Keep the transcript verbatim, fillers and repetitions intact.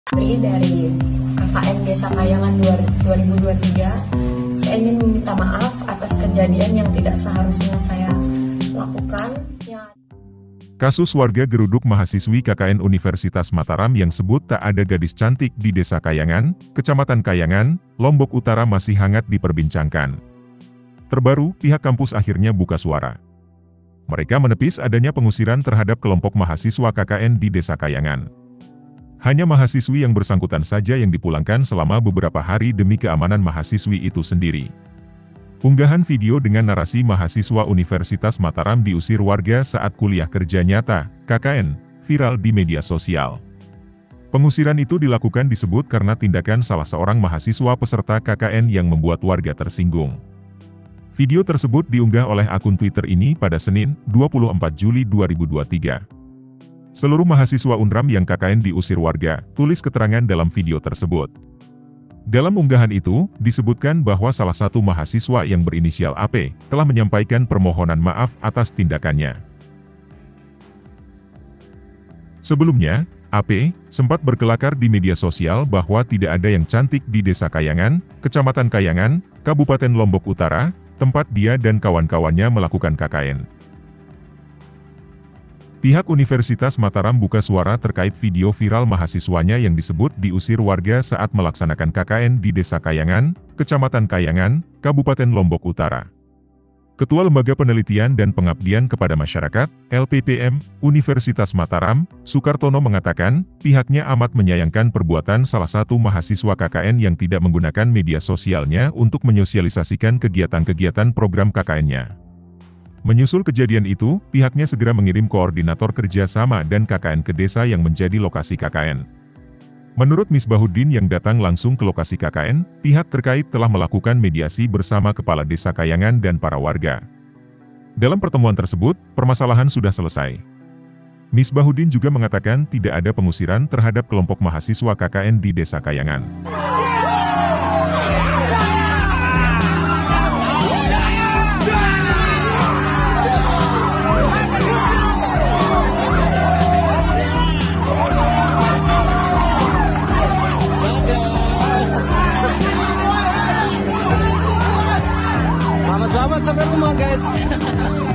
Dari K K N Desa Kayangan dua ribu dua puluh tiga, saya ingin meminta maaf atas kejadian yang tidak seharusnya saya lakukan. Ya. Kasus warga geruduk mahasiswi K K N Universitas Mataram yang sebut tak ada gadis cantik di Desa Kayangan, Kecamatan Kayangan, Lombok Utara masih hangat diperbincangkan. Terbaru, pihak kampus akhirnya buka suara. Mereka menepis adanya pengusiran terhadap kelompok mahasiswa K K N di Desa Kayangan. Hanya mahasiswi yang bersangkutan saja yang dipulangkan selama beberapa hari demi keamanan mahasiswi itu sendiri. Unggahan video dengan narasi mahasiswa Universitas Mataram diusir warga saat kuliah kerja nyata, K K N, viral di media sosial. Pengusiran itu dilakukan disebut karena tindakan salah seorang mahasiswa peserta K K N yang membuat warga tersinggung. Video tersebut diunggah oleh akun Twitter ini pada Senin, dua puluh empat Juli dua ribu dua puluh tiga. Seluruh mahasiswa Unram yang K K N diusir warga, tulis keterangan dalam video tersebut. Dalam unggahan itu, disebutkan bahwa salah satu mahasiswa yang berinisial A P, telah menyampaikan permohonan maaf atas tindakannya. Sebelumnya, A P, sempat berkelakar di media sosial bahwa tidak ada yang cantik di Desa Kayangan, Kecamatan Kayangan, Kabupaten Lombok Utara, tempat dia dan kawan-kawannya melakukan K K N. Pihak Universitas Mataram buka suara terkait video viral mahasiswanya yang disebut diusir warga saat melaksanakan K K N di Desa Kayangan, Kecamatan Kayangan, Kabupaten Lombok Utara. Ketua Lembaga Penelitian dan Pengabdian kepada Masyarakat, L P P M, Universitas Mataram, Sukartono mengatakan, pihaknya amat menyayangkan perbuatan salah satu mahasiswa K K N yang tidak menggunakan media sosialnya untuk menyosialisasikan kegiatan-kegiatan program K K N-nya. Menyusul kejadian itu, pihaknya segera mengirim koordinator kerjasama dan K K N ke desa yang menjadi lokasi K K N. Menurut Misbahuddin yang datang langsung ke lokasi K K N, pihak terkait telah melakukan mediasi bersama Kepala Desa Kayangan dan para warga. Dalam pertemuan tersebut, permasalahan sudah selesai. Misbahuddin juga mengatakan tidak ada pengusiran terhadap kelompok mahasiswa K K N di Desa Kayangan. Selamat sampai rumah guys.